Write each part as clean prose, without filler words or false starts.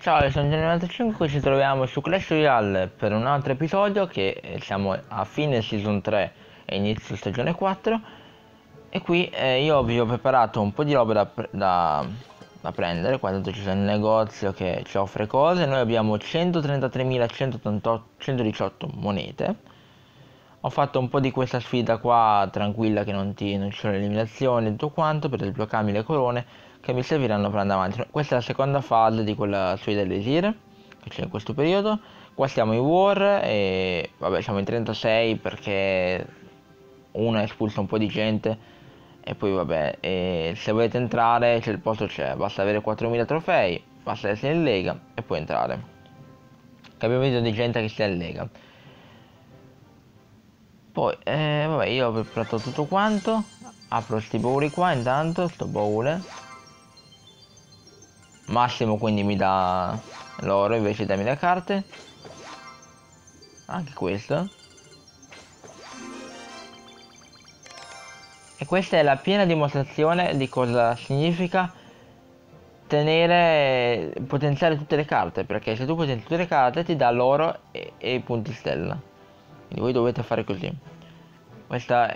Ciao, io sono Gianni95, ci troviamo su Clash Royale per un altro episodio che siamo a fine Season 3 e inizio Stagione 4 e qui io vi ho preparato un po' di roba da prendere, qua dentro c'è il negozio che ci offre cose, noi abbiamo 133.118 monete. Ho fatto un po' di questa sfida qua tranquilla che non ci sono eliminazioni e tutto quanto per sbloccarmi le corone che mi serviranno per andare avanti. Questa è la seconda fase di quella sfida dell'Esir che c'è in questo periodo. Qua siamo in War e vabbè siamo in 36 perché uno ha espulso un po' di gente e poi vabbè se volete entrare c'è il posto, c'è, basta avere 4.000 trofei, basta essere in Lega e puoi entrare, che abbiamo bisogno di gente che sia in Lega. Poi, vabbè, io ho preparato tutto quanto. Apro sti bauli qua intanto, sto baule. Massimo quindi mi dà l'oro invece di darmi le carte. Anche questo. E questa è la piena dimostrazione di cosa significa potenziare tutte le carte. Perché se tu potenzi tutte le carte ti dà l'oro e i punti stella. Quindi voi dovete fare così. Questa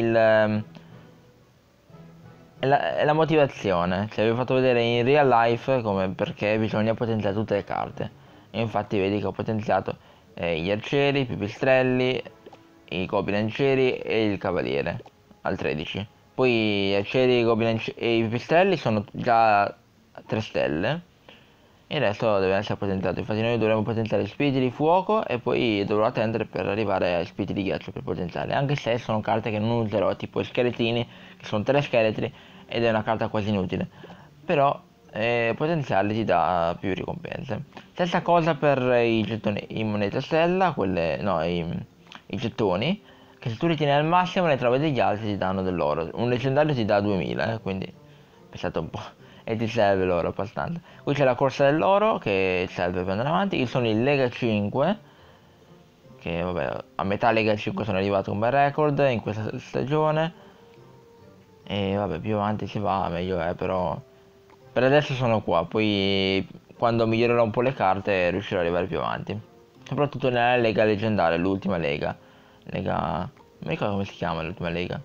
è la motivazione, cioè vi ho fatto vedere in real life come perché bisogna potenziare tutte le carte. E infatti vedi che ho potenziato gli arcieri, i pipistrelli, i goblin arcieri e il cavaliere al 13. Poi gli arcieri, i goblin e i pipistrelli sono già a 3 stelle e il resto deve essere potenziato. Infatti noi dovremmo potenziare spiriti di fuoco e poi dovrò attendere per arrivare ai spiriti di ghiaccio per potenziarli. Anche se sono carte che non userò, tipo i scheletrini, che sono 3 scheletri ed è una carta quasi inutile. Però potenziarli ti dà più ricompense. Stessa cosa per i gettoni, i monete stella, i gettoni, che se tu li tieni al massimo ne trovi degli altri ti danno dell'oro. Un leggendario ti dà 2000, quindi pensate un po'. E ti serve l'oro abbastanza. Qui c'è la corsa dell'oro che serve per andare avanti. Io sono in Lega 5, che vabbè, a metà Lega 5 sono arrivato a un bel record in questa stagione. E vabbè, più avanti si va meglio è, però per adesso sono qua. Poi quando migliorerò un po' le carte riuscirò ad arrivare più avanti. Soprattutto nella Lega leggendaria, l'ultima Lega. Non mi ricordo come si chiama l'ultima Lega.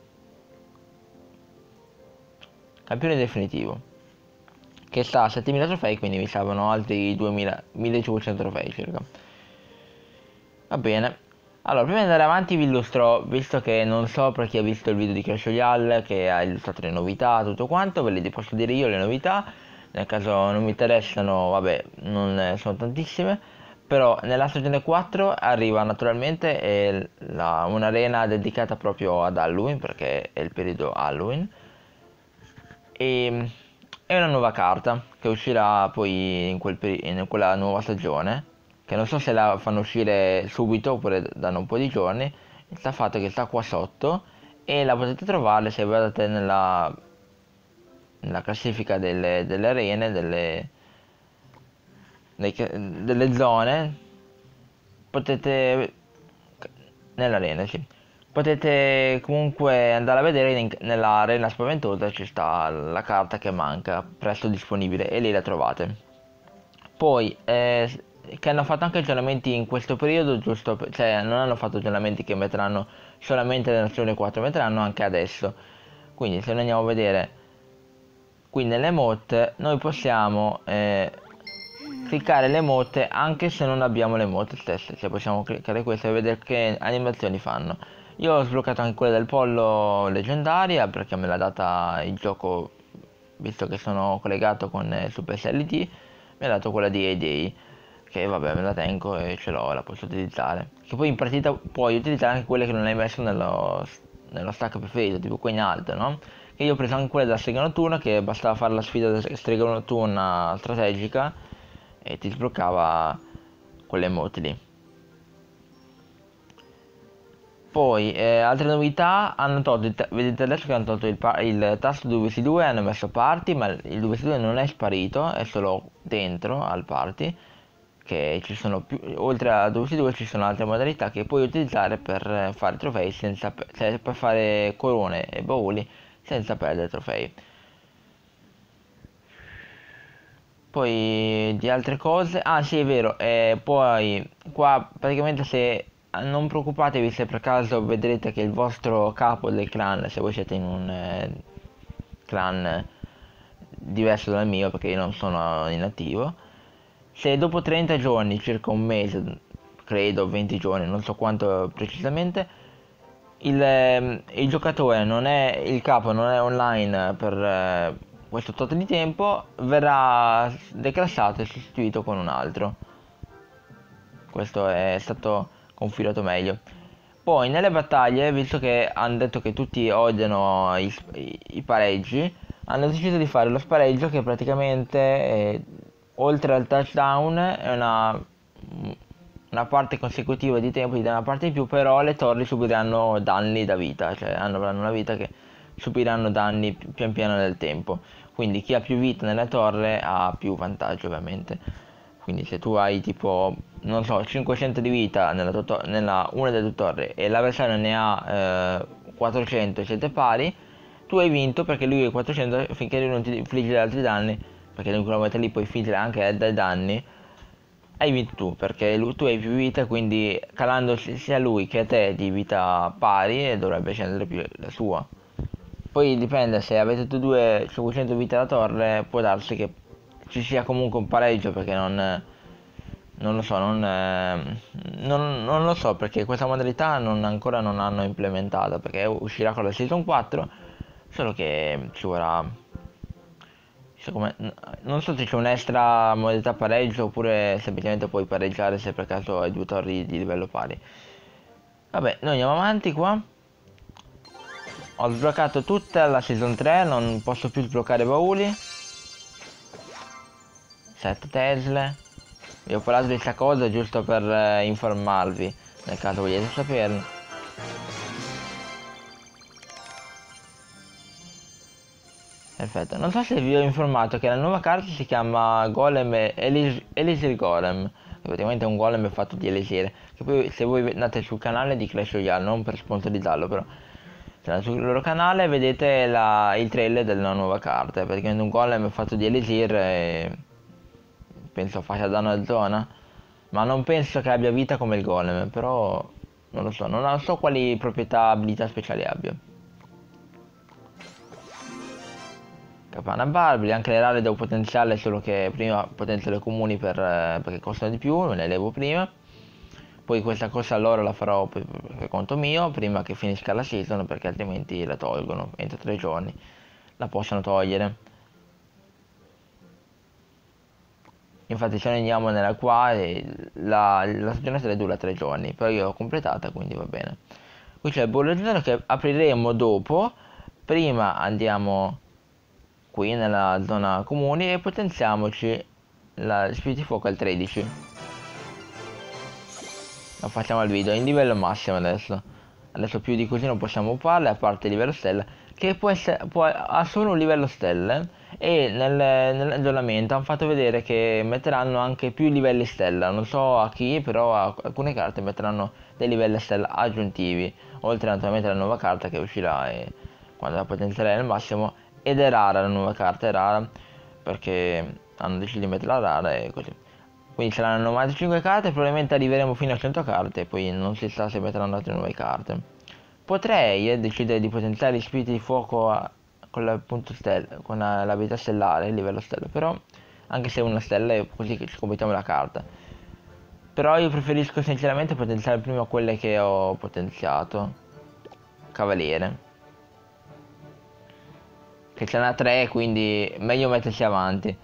Campione definitivo, che sta a 7000 trofei, quindi mi servono altri 1500 trofei circa. Va bene. Allora, prima di andare avanti vi illustro, visto che non so per chi ha visto il video di Clash Royale che ha illustrato le novità, tutto quanto, ve le posso dire io le novità. Nel caso non mi interessano, vabbè, non sono tantissime. Però nella stagione 4 arriva naturalmente un'arena dedicata proprio ad Halloween, perché è il periodo Halloween. E è una nuova carta che uscirà poi in quella nuova stagione, che non so se la fanno uscire subito oppure danno un po' di giorni. Sta fatto che sta qua sotto e la potete trovare se guardate nella classifica delle arene, delle zone. Potete nell'arena, sì. Potete comunque andare a vedere nell'arena spaventosa ci sta la carta che manca, presto disponibile e lì la trovate. Poi che hanno fatto anche aggiornamenti in questo periodo, giusto cioè non hanno fatto aggiornamenti che metteranno solamente nella stagione 4, metteranno anche adesso. Quindi se noi andiamo a vedere qui nelle emote noi possiamo cliccare le emote anche se non abbiamo le emote stesse, cioè possiamo cliccare questo e vedere che animazioni fanno. Io ho sbloccato anche quella del pollo leggendaria perché me l'ha data il gioco, visto che sono collegato con Super SLT, mi ha dato quella di A-Day, che vabbè me la tengo e ce l'ho, la posso utilizzare. Che poi in partita puoi utilizzare anche quelle che non hai messo nello stack preferito, tipo qua in alto, no? Che io ho preso anche quella da strega notturna, che bastava fare la sfida da strega notturna strategica e ti sbloccava quelle emote lì. Poi altre novità, hanno tolto, vedete adesso che hanno tolto il tasto 2vs2 e hanno messo party, ma il 2vs2 non è sparito, è solo dentro al party, che ci sono oltre a 2vs2 ci sono altre modalità che puoi utilizzare per fare trofei cioè per fare corone e bauli senza perdere trofei. Poi di altre cose, ah sì è vero, poi qua praticamente se non preoccupatevi se per caso vedrete che il vostro capo del clan, se voi siete in un clan diverso dal mio perché io non sono in attivo, se dopo 30 giorni, circa un mese, credo 20 giorni, non so quanto precisamente, il giocatore non è, il capo non è online per questo tot di tempo, verrà declassato e sostituito con un altro. Questo è stato confilato meglio. Poi nelle battaglie, visto che hanno detto che tutti odiano i pareggi, hanno deciso di fare lo spareggio che praticamente oltre al touchdown è una parte consecutiva di tempo, di dà una parte in più, però le torri subiranno danni da vita, cioè avranno una vita che subiranno danni pian piano nel tempo. Quindi chi ha più vita nella torre ha più vantaggio ovviamente. Quindi se tu hai tipo, non so, 500 di vita nella una delle tue torri e l'avversario ne ha 400 e siete pari, tu hai vinto perché lui ha 400 finché lui non ti infligge altri danni, perché in quella volta lì puoi infliggere anche dei danni, hai vinto tu perché tu hai più vita, quindi calando sia lui che a te di vita pari e dovrebbe scendere più la sua. Poi dipende, se avete tutti e due 500 vite alla torre, può darsi che ci sia comunque un pareggio perché non lo so, non lo so perché questa modalità ancora non hanno implementata perché uscirà con la Season 4, solo che ci vorrà, non so se c'è un'extra modalità pareggio oppure semplicemente puoi pareggiare se per caso hai due torri di livello pari. Vabbè, noi andiamo avanti qua. Ho sbloccato tutta la Season 3, non posso più sbloccare bauli. 7 Tesle. Vi ho parlato di questa cosa giusto per informarvi, nel caso vogliate saperlo. Perfetto, non so se vi ho informato che la nuova carta si chiama Golem Elisir Golem. Praticamente è un golem fatto di elisir. Che poi se voi andate sul canale di Clash Royale, non per sponsorizzarlo però, se andate sul loro canale vedete il trailer della nuova carta. È praticamente un golem fatto di elisir e penso faccia danno a zona. Ma non penso che abbia vita come il golem, però non lo so, non so quali proprietà, abilità speciali abbia. Campana Barbari, anche le rare devo potenziarle, solo che prima potenzio le comuni perché costano di più, me le levo prima. Poi questa cosa allora la farò per conto mio, prima che finisca la season, perché altrimenti la tolgono, entro 3 giorni la possono togliere. Infatti se noi andiamo nella qua la stagione dura 3 giorni, però io l'ho completata quindi va bene. Qui c'è il bollettino che apriremo dopo, prima andiamo qui nella zona comuni e potenziamoci la spirito di fuoco al 13. Lo facciamo al video, in livello massimo adesso più di così non possiamo upparle, a parte il livello stella che ha solo un livello stelle e nell'aggiornamento hanno fatto vedere che metteranno anche più livelli stella, non so a chi, però a alcune carte metteranno dei livelli stella aggiuntivi, oltre naturalmente alla nuova carta che uscirà quando la potenzierei al massimo. Ed è rara la nuova carta, è rara perché hanno deciso di metterla rara e così. Quindi saranno 95 carte, probabilmente arriveremo fino a 100 carte, poi non si sa se metteranno altre nuove carte. Potrei decidere di potenziare gli spiriti di fuoco con l'abilità stellare, il livello stella, però anche se una stella è così che ci completiamo la carta. Però io preferisco sinceramente potenziare prima quelle che ho potenziato. Cavaliere. Che ce n'ha 3, quindi meglio mettersi avanti.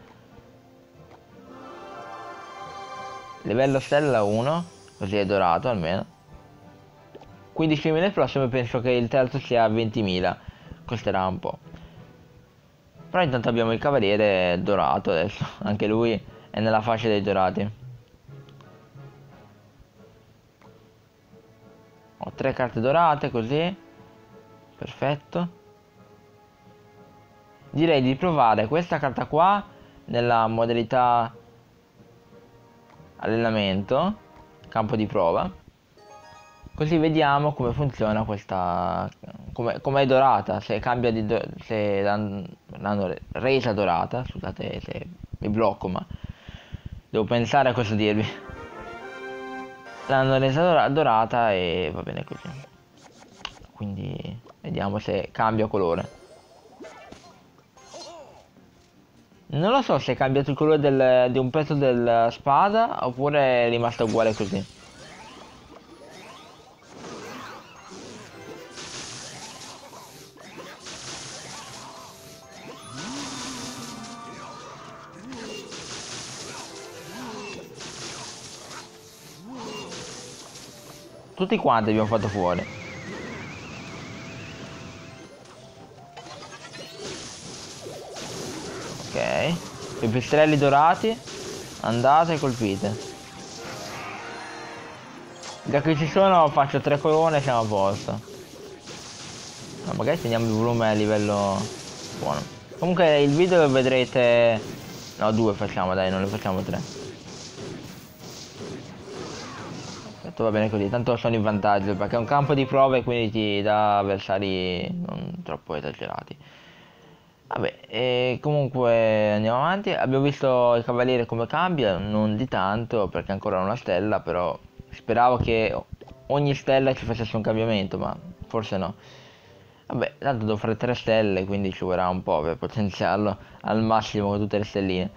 Livello stella 1, così è dorato almeno. 15.000 il prossimo, penso che il terzo sia 20.000, costerà un po'. Però intanto abbiamo il cavaliere dorato adesso, anche lui è nella fascia dei dorati. Ho 3 carte dorate così, perfetto. Direi di provare questa carta qua nella modalità allenamento, campo di prova, così vediamo come funziona questa, come è dorata, se cambia se l'hanno resa dorata, scusate se mi blocco, ma devo pensare a cosa dirvi. L'hanno resa dorata e va bene così. Quindi vediamo se cambia colore. Non lo so se è cambiato il colore di un pezzo della spada oppure è rimasta uguale così. Tutti quanti abbiamo fatto fuori. Ok. Pipistrelli dorati. Andate e colpite. Già che ci sono faccio 3 corone e siamo a posto. No, magari teniamo il volume a livello buono. Comunque il video lo vedrete. No, 2 facciamo, dai, non ne facciamo 3. Perfetto, va bene così, tanto sono in vantaggio perché è un campo di prove quindi ti dà avversari non troppo esagerati. Vabbè, e comunque andiamo avanti. Abbiamo visto il cavaliere come cambia, non di tanto perché ancora è una stella, però speravo che ogni stella ci facesse un cambiamento, ma forse no. Vabbè, tanto devo fare 3 stelle, quindi ci vorrà un po' per potenziarlo al massimo con tutte le stelline.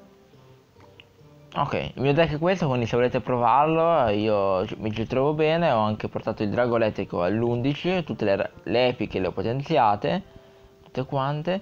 Ok, il mio deck è questo, quindi se volete provarlo mi ci trovo bene. Ho anche portato il drago elettrico all'11, tutte le epiche le ho potenziate, tutte quante.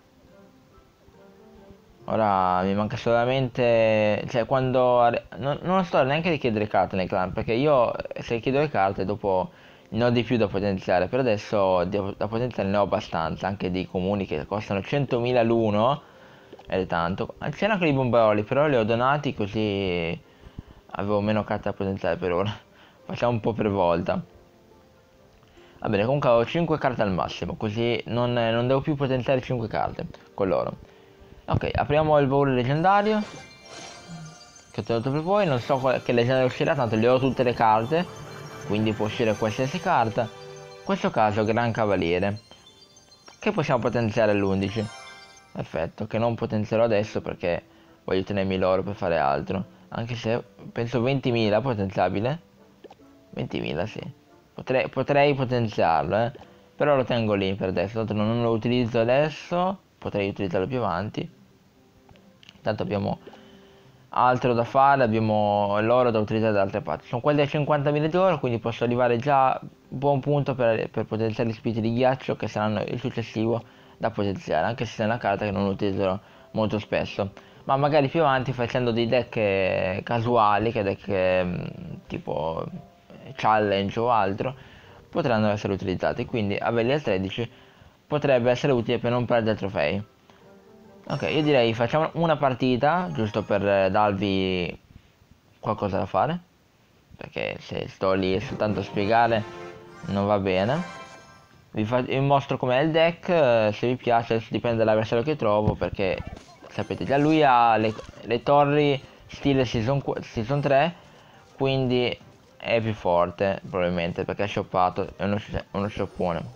Ora mi manca solamente, cioè quando, non sto neanche a richiedere carte nel clan, perché io se chiedo le carte dopo ne ho di più da potenziare. Per adesso da potenziare ne ho abbastanza, anche dei comuni che costano 100.000 l'uno, ed è tanto. C'erano anche i bombaroli, però li ho donati così avevo meno carte da potenziare per ora. Facciamo un po' per volta. Va bene, comunque ho 5 carte al massimo, così non devo più potenziare 5 carte con loro. Ok, apriamo il baule leggendario che ho tenuto per voi. Non so che leggendario uscirà, tanto le ho tutte le carte, quindi può uscire qualsiasi carta. In questo caso Gran Cavaliere, che possiamo potenziare all'11. Perfetto, che non potenzierò adesso perché voglio tenermi l'oro per fare altro. Anche se penso 20.000 potenziabile. 20.000 sì. Potrei potenziarlo, però lo tengo lì per adesso. Tanto non lo utilizzo adesso, potrei utilizzarlo più avanti. Tanto abbiamo altro da fare, abbiamo l'oro da utilizzare da altre parti. Sono quasi a 50.000 di oro, quindi posso arrivare già a buon punto per potenziare gli spiriti di ghiaccio, che saranno il successivo da potenziare, anche se è una carta che non utilizzerò molto spesso. Ma magari più avanti facendo dei deck casuali, che deck tipo challenge o altro, potranno essere utilizzati. Quindi averli al 13 potrebbe essere utile per non perdere trofei. Ok, io direi facciamo una partita, giusto per darvi qualcosa da fare, perché se sto lì soltanto a spiegare non va bene. Vi mostro com'è il deck, se vi piace, adesso dipende dall'avversario che trovo, perché sapete già lui ha le torri stile season 3, quindi è più forte probabilmente, perché è shoppato, è uno shoppone.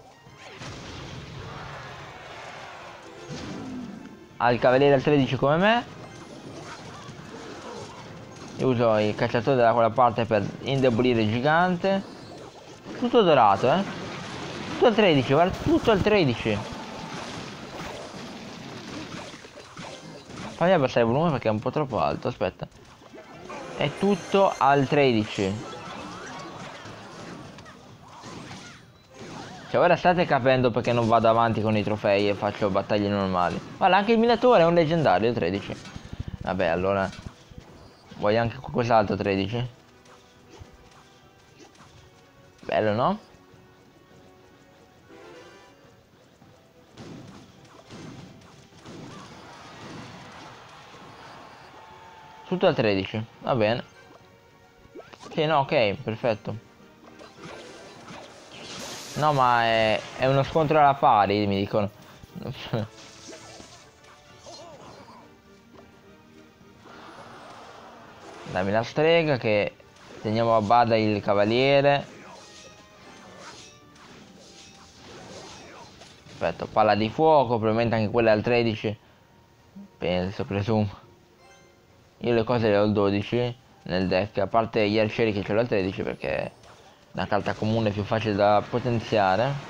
Ha il cavaliere al 13 come me. Io uso il cacciatore da quella parte per indebolire il gigante. Tutto dorato, tutto al 13, guarda, tutto al 13. Fammi abbassare il volume perché è un po' troppo alto, aspetta. È tutto al 13. Cioè ora state capendo perché non vado avanti con i trofei e faccio battaglie normali. Guarda, anche il minatore è un leggendario 13. Vabbè, allora vuoi anche qualcos'altro 13? Bello, no? Tutto al 13, va bene. Sì, no, ok, perfetto. No, ma è uno scontro alla pari, mi dicono. Dammi la strega che teniamo a bada il cavaliere. Aspetta, palla di fuoco, probabilmente anche quella al 13. Penso, presumo. Io le cose le ho il 12 nel deck, a parte gli arcieri che ce l'ho al 13 perché è una carta comune più facile da potenziare.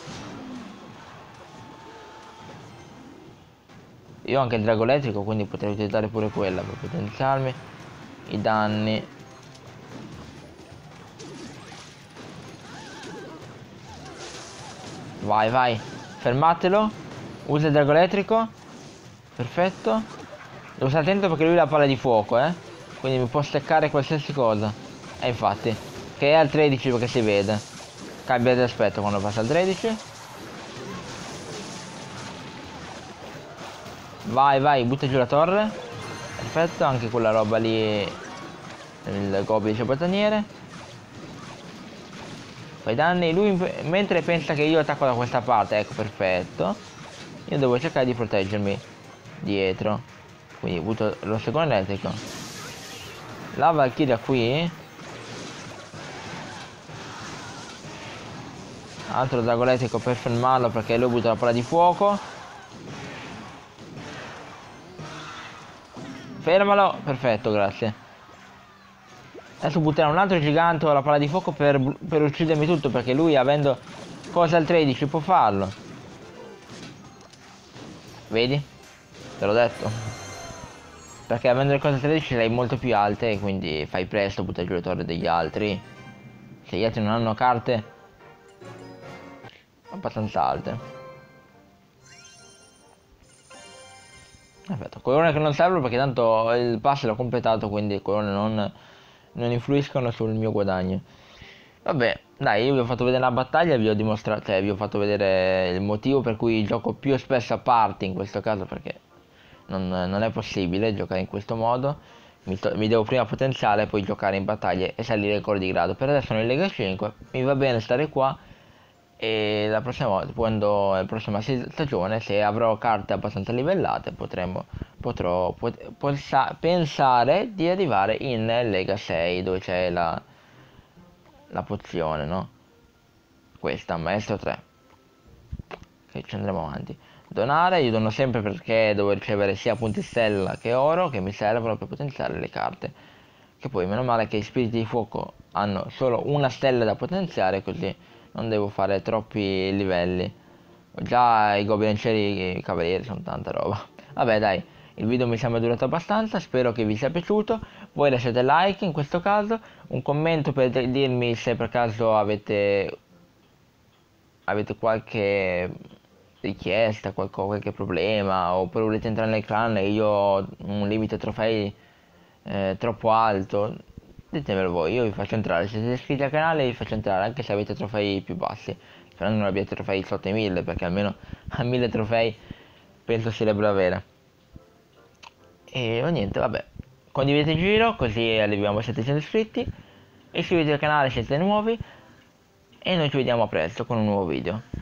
Io ho anche il drago elettrico, quindi potrei utilizzare pure quella per potenziarmi i danni. Vai, vai, fermatelo. Usa il drago elettrico. Perfetto. Devo stare attento perché lui ha la palla di fuoco, quindi mi può steccare qualsiasi cosa. E infatti, che è al 13 perché si vede. Cambia di aspetto quando passa al 13. Vai, vai, butta giù la torre. Perfetto, anche quella roba lì. Il goblin ciabattaniere. Fai danni. Lui mentre pensa che io attacco da questa parte. Ecco, perfetto. Io devo cercare di proteggermi dietro. Quindi butto lo secondo elettrico. La Valkyria qui. Altro drago elettrico per fermarlo perché lui butta la palla di fuoco. Fermalo. Perfetto, grazie. Adesso butterà un altro gigante alla palla di fuoco per uccidermi tutto perché lui avendo cosa al 13 può farlo. Vedi? Te l'ho detto. Perché avendo le cose al 13 lei molto più alte e quindi fai presto a buttare giù le torri degli altri. Se gli altri non hanno carte abbastanza alte. Aspetta, colore che non servono perché tanto il pass l'ho completato, quindi colore non influiscono sul mio guadagno. Vabbè, dai, io vi ho fatto vedere la battaglia, vi ho dimostrato, cioè vi ho fatto vedere il motivo per cui gioco più spesso a party in questo caso, perché non è possibile giocare in questo modo. Mi devo prima potenziare, poi giocare in battaglie e salire ancora di grado. Per adesso sono in Lega 5, mi va bene stare qua. E la prossima volta, quando la prossima stagione, se avrò carte abbastanza livellate, potrò pensare di arrivare in Lega 6, dove c'è la pozione, no? Questa, maestro 3. Che ci andremo avanti. Donare, io dono sempre perché devo ricevere sia punti stella che oro che mi servono per potenziare le carte. Che poi meno male che i spiriti di fuoco hanno solo una stella da potenziare, così non devo fare troppi livelli. Già i goblincieri e i cavalieri sono tanta roba. Vabbè dai, il video mi sembra durato abbastanza, spero che vi sia piaciuto. Voi lasciate like in questo caso, un commento per dirmi se per caso avete qualche richiesta, qualche problema, oppure volete entrare nel clan e io ho un limite trofei troppo alto, ditemelo voi, io vi faccio entrare. Se siete iscritti al canale vi faccio entrare anche se avete trofei più bassi, sperando non abbiate trofei sotto i 1000, perché almeno a 1000 trofei penso si dovrebbero avere. E niente, vabbè, condividete il giro così arriviamo a 700 iscritti, iscrivetevi al canale se siete nuovi e noi ci vediamo presto con un nuovo video.